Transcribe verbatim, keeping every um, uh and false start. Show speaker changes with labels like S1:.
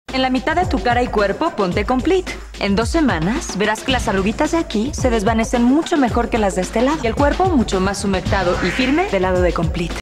S1: En la mitad de tu cara y cuerpo, ponte Complete. En dos semanas, verás que las arruguitas de aquí se desvanecen mucho mejor que las de este lado. Y el cuerpo mucho más humectado y firme del lado de Complete.